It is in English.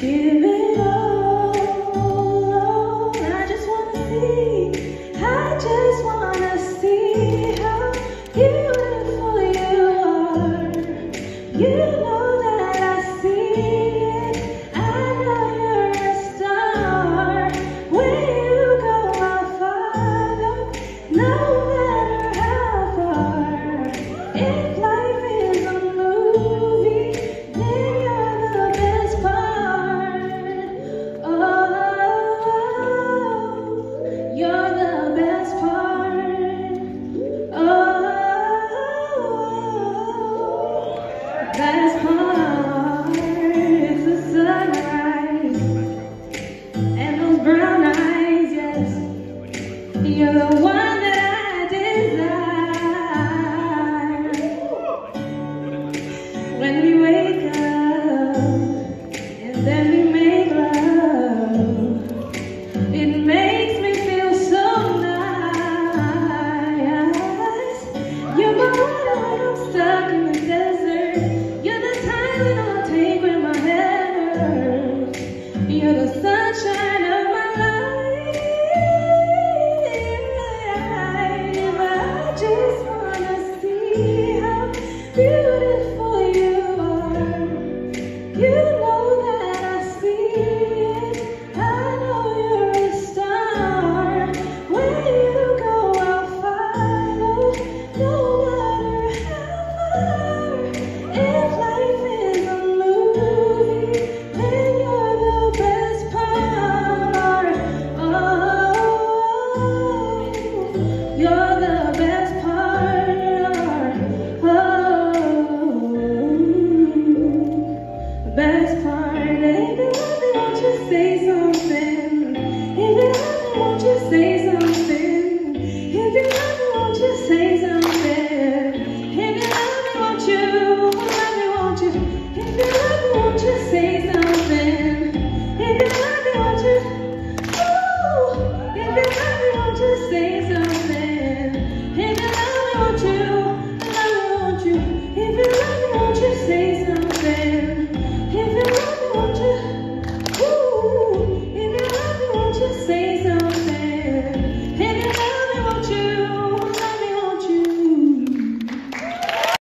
Give it all. I just wanna see how beautiful you are. You know that I see it. I know you're a star. Where you go, I'll follow, no matter how far. If life is a movie, then you're the best part. Oh, you're the best part. Oh, best part is the sunrise and those brown eyes, yes. You're the one that I desire. When we wake up and then we make love, it makes me feel so nice. You're my water when I'm stuck in the desert. You're the Tylenol I'll take when my head hurts. You're the sunshine of my life. I just wanna see how beautiful you are. You know that